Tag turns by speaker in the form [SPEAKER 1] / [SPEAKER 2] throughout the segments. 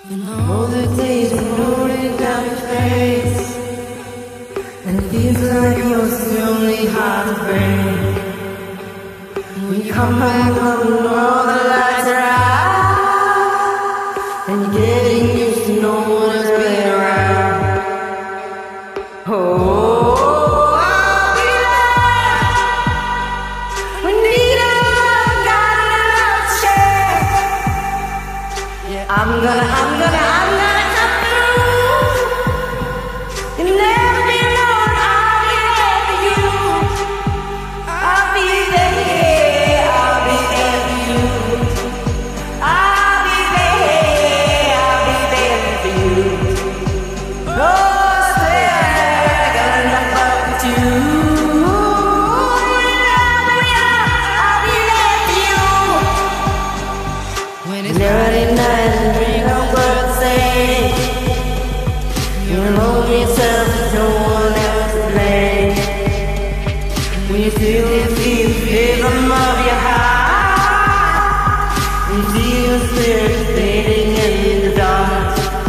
[SPEAKER 1] And all the days are rolling down your face, and it feels like you're the only heart to break. When you come back home and all the lights are out, and you're getting used to no one else being around. Oh, I'll be there when neither one got enough to share. Yeah, I'm gonna come through. You'll never be alone. I'll be there for you. I'll be there. I'll be there for you. I'll be there. I'll be there for you. Oh, I swear I got enough love for you. I'll be there for you. When it's Friday night and dream of words say you're alone yourself with no one else to blame. When you feel the rhythm of your heart, and you see your spirit fading in the dark.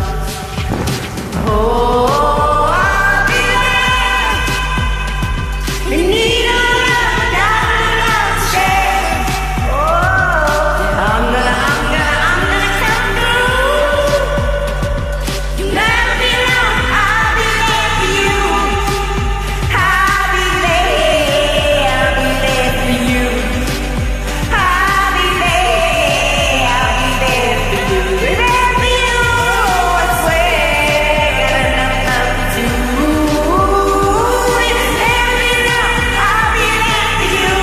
[SPEAKER 1] Oh, I'll be there. You need a love, got enough to share. Oh, I'm gonna come through. You'll never be alone. I'll be there for you. I'll be there. I'll be there for you. I'll be there. I'll be there for you. There for you. I swear, got enough love to do. You'll never be alone. I'll be there for you.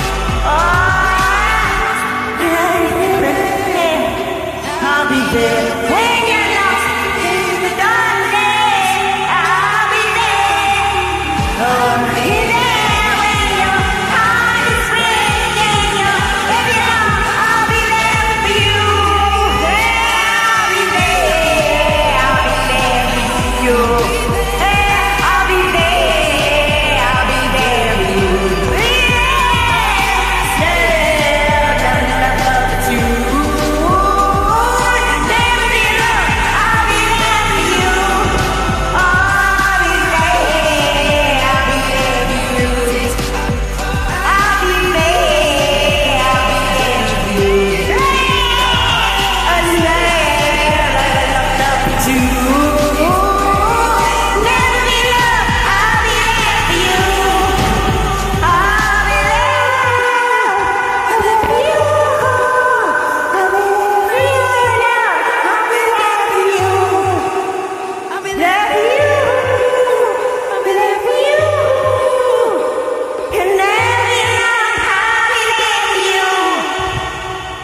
[SPEAKER 1] Oh, I'll be there.